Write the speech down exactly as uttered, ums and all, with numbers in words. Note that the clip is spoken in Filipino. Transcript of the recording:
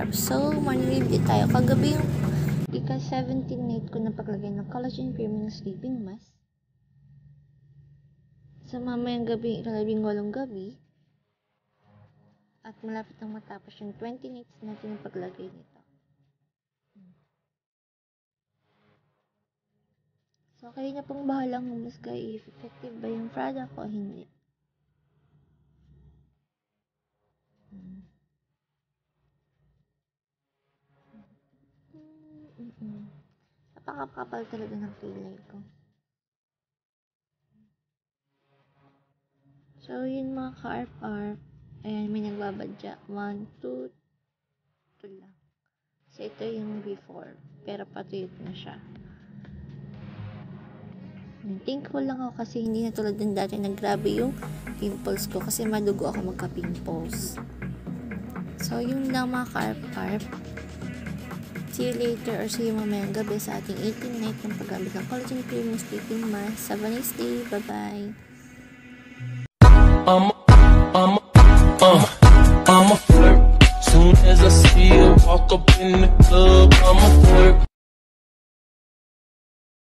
carb. So, morning review tayo. Kagabi yung ika seventeen night ko na paglagay ng collagen cream ng sleeping mask. Sa mamayang gabi, ikalabing walong gabi. At malapit nang matapos yung twenty nights natin yung paglagay nito. So, kayo na pong bahalang humusga if effective ba yung product o hindi. Hmm. Mm-mm. Napakakapal talaga ng kilay ko. So, yun mga ka-arp-arp. Ayan, may nagbabadya. One, two, two lang. So, ito yung before. Pero patuyot na siya. Thankful lang ako kasi hindi na tulad ng dati naggrabe yung pimples ko. Kasi madugo ako magka-pimples. So, yun lang mga ka-arp-arp. See you later or see you mamayang gabi sa ating eighteenth night ng paggamit ng collagen cream ng sleeping mask. Have a nice day. Bye-bye. I'm a, I'm a, uh, I'm a flirt. Soon as I see her walk up in the club, I'm a flirt.